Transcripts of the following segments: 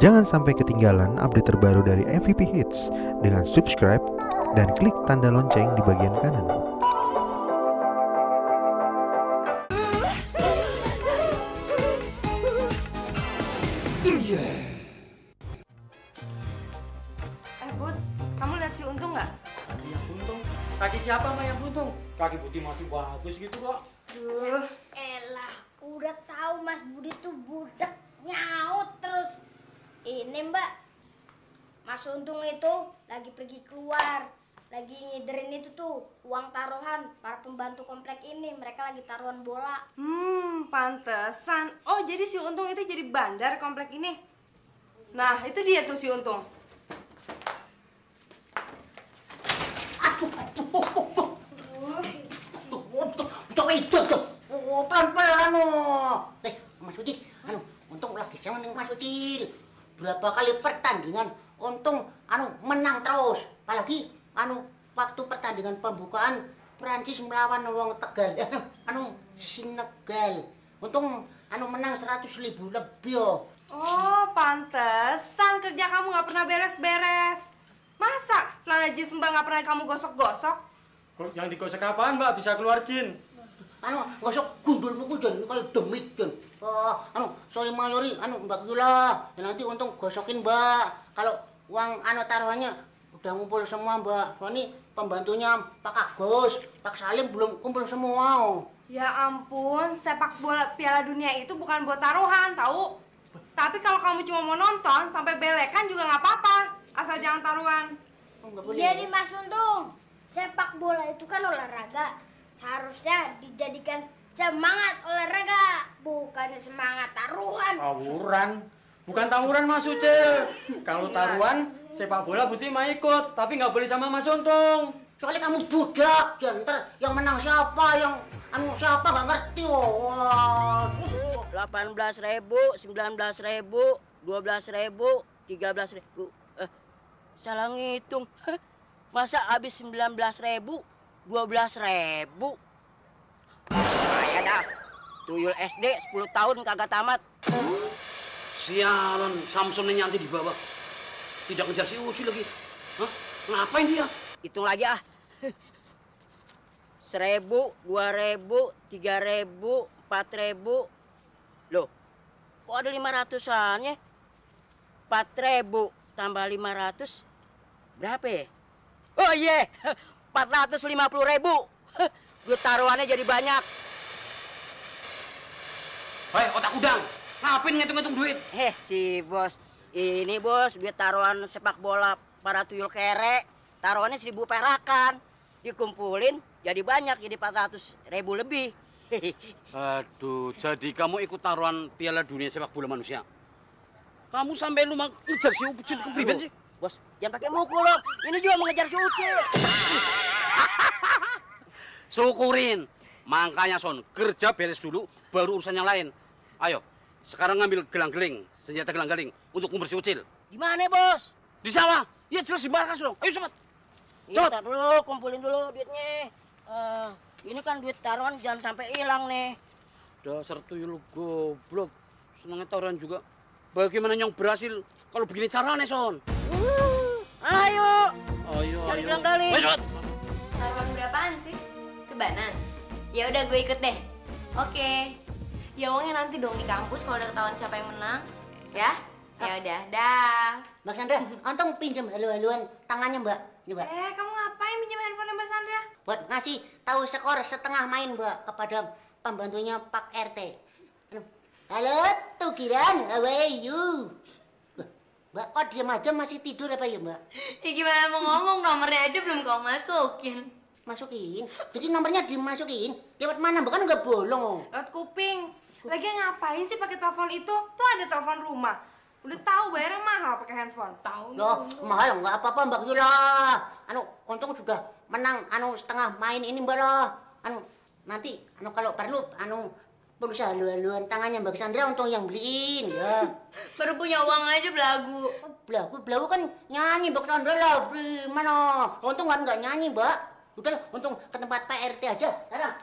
Jangan sampai ketinggalan update terbaru dari MVP Hits dengan subscribe dan klik tanda lonceng di bagian kanan. Bud, kamu lihat si Untung nggak? Yang buntung? Kaki siapa mah yang buntung? Kaki Putih masih bagus gitu kok. Duh, Elah, udah tahu Mas Budi tuh budak nyaut terus. Ini Mbak, Mas Untung itu lagi pergi keluar, lagi ngiderin itu tuh uang taruhan para pembantu komplek ini. Mereka lagi taruhan bola. pantesan. Oh, jadi si Untung itu jadi bandar komplek ini. Nah, itu dia tuh si Untung. Pelan-pelan Mas Ucil, Untung lagi sama nih Mas Ucil. Berapa kali pertandingan Untung menang terus. Apalagi waktu pertandingan pembukaan Prancis melawan wong Tegal. Senegal. Untung menang 100.000 lebih yo. Oh, pantesan kerja kamu nggak pernah beres-beres. Masa celana jeans Mbak nggak pernah kamu gosok-gosok? Yang digosok apaan mbak? Bisa keluar jin. Gosok gundulmu ku jan kayak demit jan. Sorry Mayori, Mbak Yula. Ya nanti Untung gosokin Mbak. Kalau uang taruhannya udah ngumpul semua Mbak. Soalnya pembantunya Pak Agus, Pak Salim belum kumpul semua. Ya ampun, sepak bola Piala Dunia itu bukan buat taruhan, tahu? Tapi kalau kamu cuma mau nonton sampai belekan juga nggak apa-apa, asal jangan taruhan. Iya nih Mas Untung, sepak bola itu kan olahraga. Seharusnya dijadikan semangat olahraga, bukannya semangat taruhan. Tawuran? Bukan tawuran Mas Ucil. Kalau taruhan, sepak bola Putih mah ikut. Tapi nggak boleh sama Mas Untung. Soalnya kamu budak, jantar yang menang siapa, yang siapa nggak ngerti. 18.000, 19.000, 12.000, 13.000. Salah ngitung. Masa habis 19.000, 12.000? Saya dah. Tuyul SD 10 tahun kagak tamat. Sialan, Samson ini nyanti di bawah. Tidak ngejar si Uci lagi. Hah? Ngapain dia? Hitung lagi ah. 1.000, 2.000, 3.000, 4.000. Loh, kok ada 500-annya? 4.000 tambah 500 berapa ya? Oh iya, 450.000. Duit taruhannya jadi banyak. Hei, otak udang. Ngapain ngitung-ngitung duit? Si bos. Ini bos, duit taruhan sepak bola para tuyul kere. Taruhannya 1.000 perakan. Dikumpulin jadi banyak, jadi 400.000 lebih. Aduh, jadi kamu ikut taruhan Piala Dunia sepak bola manusia? Kamu sampai lu ngejar si Ucil ke pribadi sih? Bos, jangan pakai mukul loh. Ini juga mengejar si Ucil. Syukurin. Makanya Son, kerja beres dulu, baru urusan yang lain. Ayo, sekarang ngambil gelang-geling, senjata gelang-geling untuk ngumpul si Ucil. Di mana bos? Di sawah. Ya jelas di markas dong. Ayo cepat. Cepat dulu, kumpulin dulu duitnya. Ini kan duit taruhan jangan sampai hilang nih. Dasar tuyul goblok. Senangnya taruhan juga. Bagaimana yang berhasil kalau begini caranya, Son? Ayo. Ayo, Cari ayo. gelang-geling. Ayo, cepat. Taruhan berapaan sih? Cebanan? Ya udah gue ikut deh. Oke. Ya uangnya nanti dong di kampus kalau udah ketahuan siapa yang menang. Ya? Ya udah, dah. Mbak Sandra, Untung pinjam halu-haluan tangannya Mbak. Ini Mbak. Kamu ngapain minjem handphone Mbak Sandra? Buat ngasih tahu skor setengah main Mbak kepada pembantunya Pak RT. Halo, Tukiran, how are you? Mbak, kok diam aja masih tidur apa ya Mbak? Ya gimana mau ngomong, nomornya aja belum kau masukin. Masukin? Jadi nomornya dimasukin? Lewat mana Mbak? Kan nggak bolong. Lewat kuping. Lagi ngapain sih pakai telepon itu? Tuh ada telepon rumah. Udah tahu bayarnya mahal pakai handphone. Tahu. Loh, mahal nggak apa-apa Mbak Yula. Untung sudah menang setengah main ini Mbak loh. Nanti kalau perlu berusaha halu-haluan tangannya Mbak Sandra Untung yang beliin ya. Baru punya uang aja belagu. Belagu kan nyanyi Mbak Sandra lah. Mana? Untung kan nggak nyanyi Mbak. Udah Untung ke tempat Pak RT aja. Sekarang.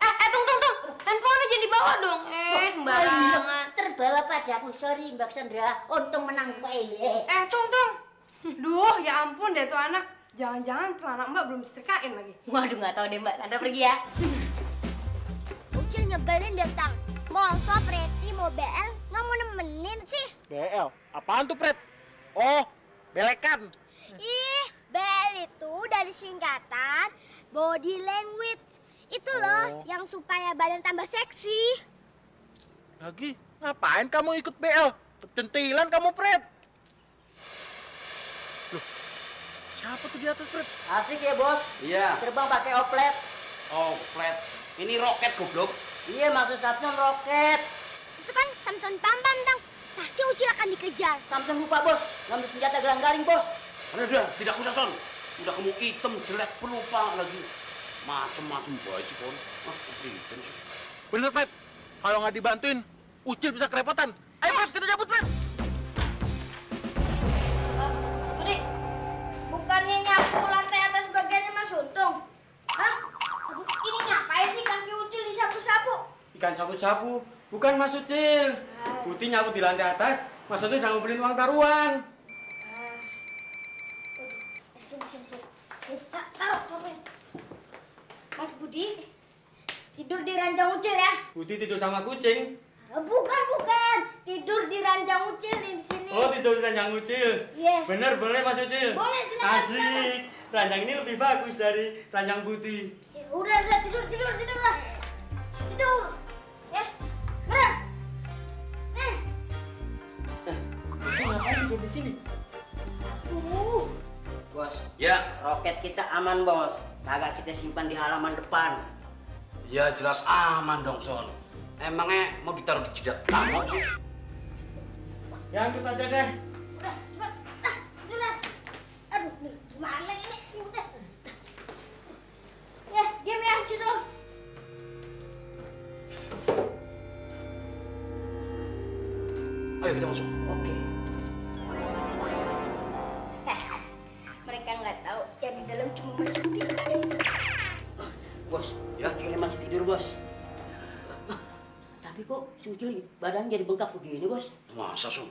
Tunggu. Handphone jangan dibawa dong. Sembarangan. Terbawa padaku, sorry Mbak Sandra. Untung menang kowe. Tung. Duh, ya ampun deh tuh anak. Jangan-jangan celana Mbak belum disetrikain lagi. Waduh, nggak tahu deh Mbak. Tante pergi ya. Ucil nyebelin deh, Tang. Masa Preti mau BL nggak mau nemenin sih? BL? Apaan tuh, Pret? Oh, belekan. Ih, BL itu dari singkatan body language. Itu loh yang supaya badan tambah seksi. Lagi, ngapain kamu ikut BL? Kecentilan kamu, Pret. Loh, siapa tuh di atas, Pret? Asik ya, Bos. Iya. Terbang pakai oplet. Oh, flat. Ini roket goblok. Iya, maksud Samson roket. Itu kan Samson Bambang, Tang. Pasti Ucil akan dikejar. Samson lupa, Bos. Ngambil senjata gelang-galing, Bos. Udah, tidak usah, Son. Udah kamu hitam, jelek, pelupa lagi. Macem-macem baju, Pon. Bener, Pret. Kalau nggak dibantuin, Ucil bisa kerepotan. Ayo, Pret, kita cabut, Pret. Putri, bukannya nyapu lantai atas bagiannya Mas Untung? Hah? Aduh, ini ngapain sih kaki Ucil disapu-sapu? Ikan sapu-sapu, bukan Mas Ucil. Putih nyapu di lantai atas, Mas Ucil jangan ngumpulin uang taruhan. Sini. Taruh, cobain. Mas Budi, tidur di ranjang Ucil ya? Putih tidur sama kucing. Bukan. Tidur di ranjang Ucil di sini. Oh, tidur di ranjang Ucil. Iya. Bener, boleh Mas Ucil. Boleh, silakan. Asik. Ranjang ini lebih bagus dari ranjang Putih. Ya, udah, tidur lah. Tidur. Ya, bener. Putih ngapain tidur di sini? Tuh. Bos, Ya. roket kita aman, Bos. Kagak kita simpan di halaman depan. Ya jelas aman dong, Son. Emangnya mau ditaruh di jidat kamu sih? Ya, angkut aja deh. Udah, cepet. Tidur lah. Aduh, nih, gimana ini? Sini, udah. Ya, diam ya, situ. Ayo kita masuk. Oke. Mereka nggak tahu yang di dalam cuma Mas Budi. Bos, ya Ucilnya masih tidur, Bos. Tapi kok si Ucil badan jadi bengkak begini, Bos? Masa, Son?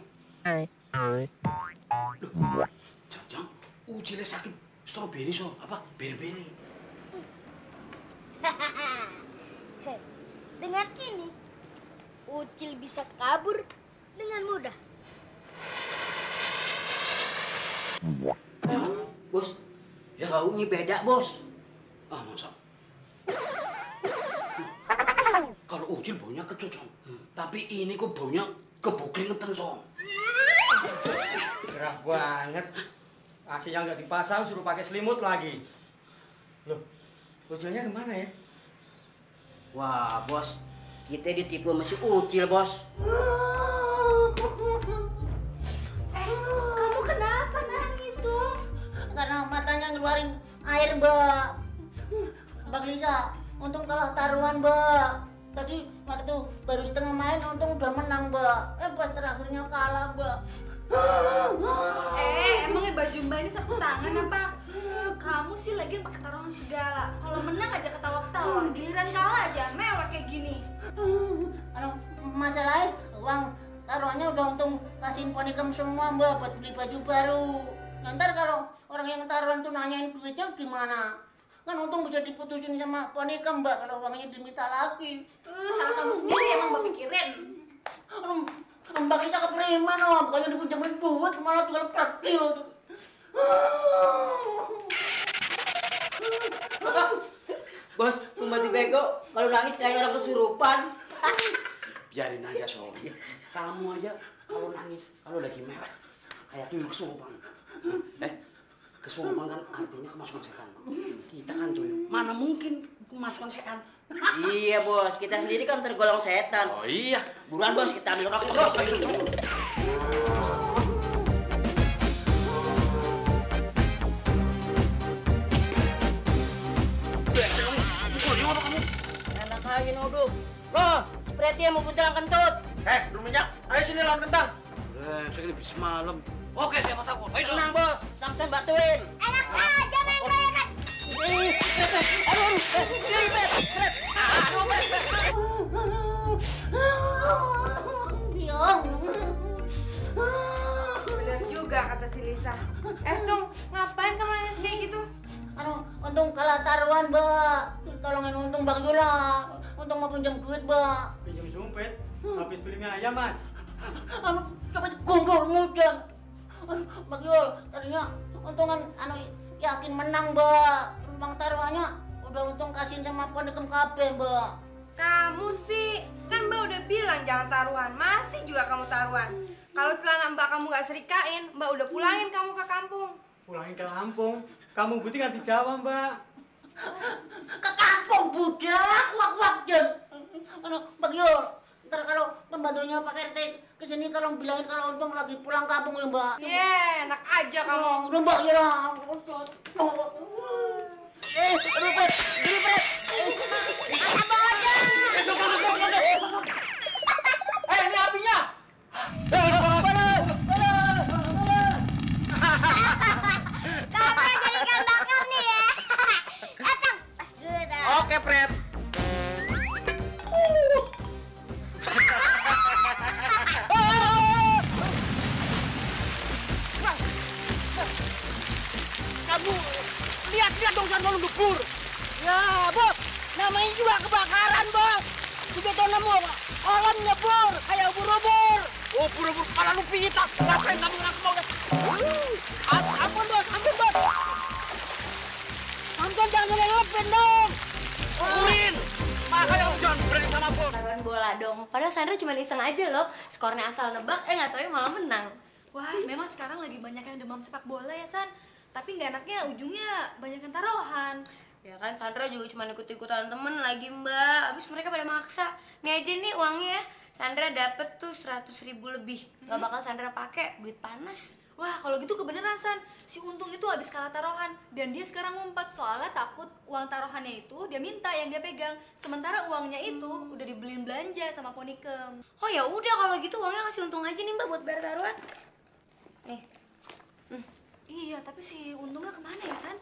Jangan-jangan Ucilnya sakit stroberi, Son. Apa? Beri-beri. Dengan ini, Ucil bisa kabur dengan mudah. Bos, ya baunya beda, Bos. Ah, masa? Kalau Ucil baunya kecut, Son. Tapi ini kok baunya kebuklingetan, Son. Gerah banget. AC-nya nggak dipasang, suruh pakai selimut lagi. Loh, Ucilnya kemana ya? Wah, Bos, kita ditipu sama si Ucil, Bos. Kamu kenapa nangis tuh? Karena matanya ngeluarin air, Mbak. Mbak Lisa, untung kalah taruhan, Mbak. Tadi waktu baru setengah main, untung udah menang, Mbak. Pas terakhirnya kalah, Mbak. Emangnya baju Mbak ini sapu tangan apa? Kamu sih lagi pakai taruhan segala. Kalau menang aja ketawa-ketawa, giliran kalah aja mewek kayak gini. Masalahnya uang taruhannya udah untung kasihin ponikem semua, Mbak, buat beli baju baru. Ntar kalau orang yang taruhan tuh nanyain duitnya gimana? Kan untung bisa diputusin sama ponikem, Mbak, kalau uangnya diminta lagi. Salah kamu sendiri emang Mbak pikirin. Mbak Lisa kepriman, bukannya dipinjemin duit, malah tinggal pergi loh tuh. Bos, pembantu bego, kalau nangis kayak orang kesurupan. Biarin aja, Son. Kamu aja kalau nangis, kalau lagi mewek, kayak tuyul kesurupan. Kesurupan kan artinya kemasukan setan. Kita kan tuyul, mana mungkin kemasukan setan? Iya, Bos, kita sendiri kan tergolong setan. Oh iya. Buruan, Bos, kita ambil roket, Bos. Enak aja nuduh. Loh, seperti yang mau buntelang kentut. Belum minyak. Ayo sini lawan kentang. Saya kira bisa malam. Oke, siapa takut? Ayo, Son. Tenang, Bos. Samson bantuin. Enak aja main kayak Aduh, Bener juga kata si Lisa. Tung, ngapain kamu nangis kayak gitu? Untung kalah taruhan, Mbak. Tolongin Untung Bang Yula. Untung mau pinjam duit, Mbak. Pinjam sumpit, habis beli mie ayam, Mas. Coba gundul mudan. Bang Yul, tadinya Untungan yakin menang, Mbak. Bang taruhannya udah Untung kasihin sama Ponikem KB, Mbak. Kamu sih, kan Mbak udah bilang jangan taruhan, masih juga kamu taruhan. Kalau celana Mbak kamu gak serikain, Mbak udah pulangin kamu ke kampung. Pulangin ke kampung? Kamu bukti kan di Jawa, Mbak. Ke kampung, budak. Wak-wak, Jan. Bang Yul, ntar kalau pembantunya Pak RT kesini tolong bilangin kalau Untung lagi pulang kampung ya, Mbak. Enak aja kamu. Udah, Mbak, ya. Aduh, Fred, beli Fred. Masa bodoh. Ini apinya. Kamu jadi ikan bakar nih ya. Datang, tas dulu dah. Oke, Fred. Kamu lihat dong sana ngebur. Ya, Bos. Namanya juga kebakaran, Bos. Juga tahu nama orang ngebur kayak ubur-ubur. Oh, buru-buru kepala lu pitak. Ngapain kamu nggak semua udah? Ampun, Bos. Ampun, Bos. Ampun, jangan nyelewepin dong. Urin. Makanya kamu jangan berani sama Bos. Taruhan bola dong. Padahal Sandra cuma iseng aja loh. Skornya asal nebak, nggak tahu malah menang. Wah, memang sekarang lagi banyak yang demam sepak bola ya, San. Tapi nggak enaknya ujungnya banyak yang taruhan. Ya kan Sandra juga cuma ikut-ikutan temen lagi, Mbak. Habis mereka pada maksa. Nih aja nih uangnya ya. Sandra dapet tuh 100.000 lebih. Gak bakal Sandra pakai, duit panas. Wah, kalau gitu kebeneran, San. Si Untung itu habis kalah taruhan. Dan dia sekarang ngumpet soalnya takut uang taruhannya itu dia minta yang dia pegang. Sementara uangnya itu udah dibeliin belanja sama Ponikem. Oh ya udah kalau gitu uangnya kasih Untung aja nih, Mbak, buat bayar taruhan. Nih. Iya, tapi si Untungnya kemana ya, San?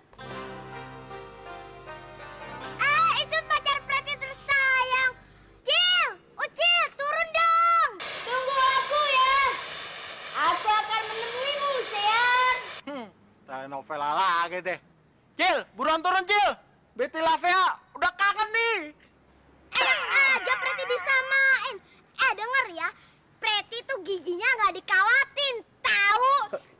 Itu pacar Preti tersayang. Cil, Ucil, turun dong. Tunggu aku ya. Aku akan menemuimu, sayang. Kayak novela lagi deh. Cil, buruan turun, Cil. Betty Lavea udah kangen nih. Enak aja Preti disamain. Denger ya. Preti tuh giginya nggak dikawatin, tahu?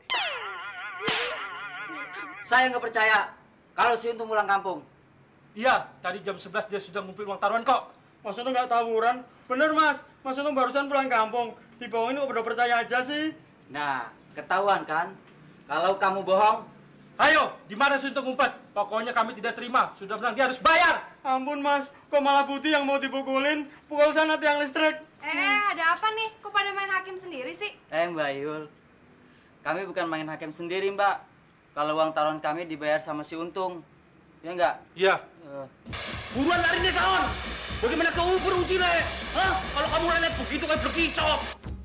Saya nggak percaya kalau si Untung pulang kampung. Iya, tadi jam 11 dia sudah ngumpulin uang taruhan kok. Mas Untung nggak tawuran? Bener, Mas. Mas Untung barusan pulang kampung. Di bawah ini udah percaya aja sih. Nah, ketahuan kan? Kalau kamu bohong. Ayo, di mana si Untung ngumpet? Pokoknya kami tidak terima. Sudah menang, dia harus bayar. Ampun, Mas. Kok malah Putih yang mau dipukulin? Pukul sana tiang listrik. Ada apa nih? Kok pada main hakim sendiri sih? Mbak Yul. Kami bukan main hakim sendiri, Mbak. Kalau uang taruhan kami dibayar sama si Untung. Ya enggak? Iya. Buruan lari deh, Son. Bagaimana kau beruji, Le? Hah? Kalau kamu lelet begitu kayak berkicau.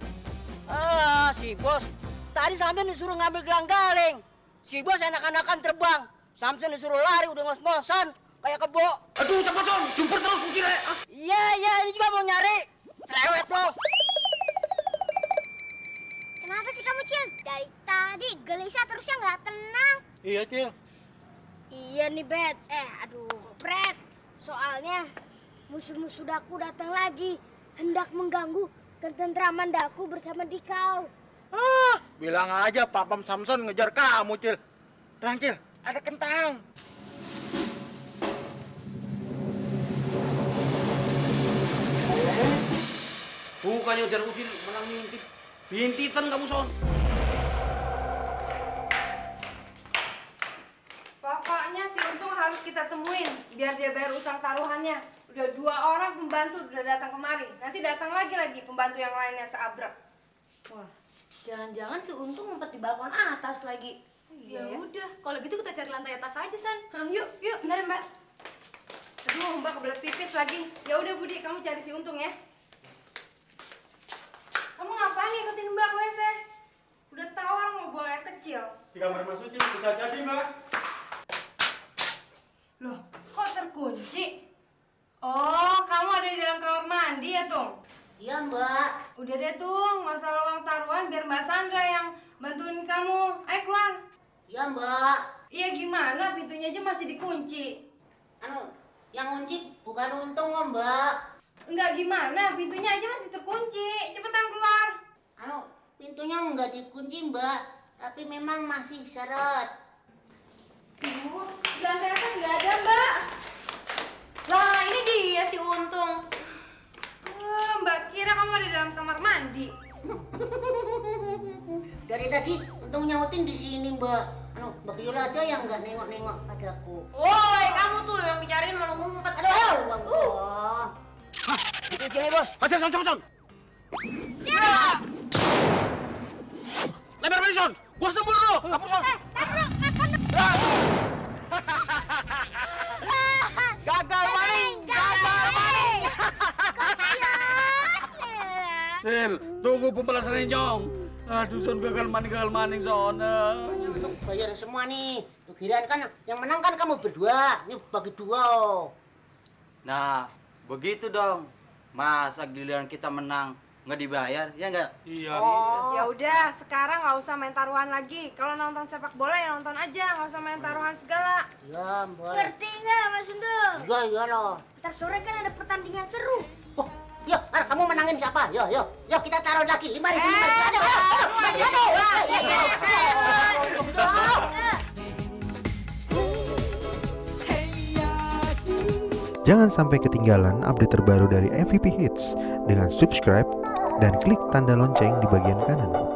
Si Bos. Tadi Samson disuruh ngambil gelang-galing. Si Bos enak-enakan terbang. Samson disuruh lari udah ngos-ngosan. Kayak kebo. Aduh, cepat, Son. Jumper terus, Uci, Le. Iya, ini juga mau nyari. Cerewet lo. Kenapa sih kamu, Cil? Dari tadi gelisah terusnya nggak tenang. Iya, Cil. Iya nih, Bet. Aduh, Fred. Soalnya musuh-musuh Daku datang lagi. Hendak mengganggu ketentraman Daku bersama Dikau. Bilang aja Papam Samson ngejar kamu, Cil. Tenang, Cil. Ada kentang. Bukannya ujar Uci, malah ngintip. Bintitan kamu, Son. Pokoknya si Untung harus kita temuin biar dia bayar utang taruhannya. Udah 2 orang pembantu udah datang kemari. Nanti datang lagi pembantu yang lainnya seabrek. Wah, jangan-jangan si Untung ngumpet di balkon atas lagi. Ya udah, kalau gitu kita cari lantai atas aja, San. Yuk. Bentar, Mbak. Aduh, Mbak kebelet pipis lagi. Ya udah, Budi, kamu cari si Untung ya. Kamu ngapain ngikutin Mbak ke WC? Udah tahu orang mau buang air kecil. Di kamar Mas Uci bisa jadi, Mbak. Loh, kok terkunci? Oh, ada di dalam kamar mandi ya, Tung? Iya, Mbak. Udah deh, Tung. Masalah uang taruhan biar Mbak Sandra yang bantuin kamu. Ayo keluar. Iya, Mbak. Iya gimana? Pintunya aja masih dikunci. Yang kunci bukan Untung kok, Mbak. Enggak gimana? Pintunya aja masih terkunci. Cepetan keluar. Pintunya nggak dikunci, Mbak. Tapi memang masih seret. Di lantai atas nggak ada, Mbak. Lah, ini dia si Untung. Mbak kira kamu ada di dalam kamar mandi. Dari tadi Untung nyautin di sini, Mbak. Mbak Yola aja yang nggak nengok-nengok padaku. Woi, kamu tuh yang bicarain malah ngumpet. Aduh, Bang. Sini, Bos. Hasil, Son. Lebar balik, Son. Gua sembur lu. Kamu, Son. Gagal maling. Sil, tunggu pembalasannya, Nyong. Aduh, Son, gagal maning, Son. Untuk bayar semua nih. Kirain kan yang menang kan kamu berdua. Ini bagi dua. Nah, begitu dong. Masa giliran kita menang nggak dibayar, ya nggak? Iya. Ya udah, sekarang nggak usah main taruhan lagi. Kalau nonton sepak bola ya nonton aja, nggak usah main taruhan segala. Ya, Mbak. Ngerti nggak, Mas Untung? Iya loh. Ntar sore kan ada pertandingan seru. Yuk, kamu menangin siapa? Yuk, kita taruh lagi 5.000. Jangan sampai ketinggalan update terbaru dari MVP Hits dengan subscribe dan klik tanda lonceng di bagian kanan.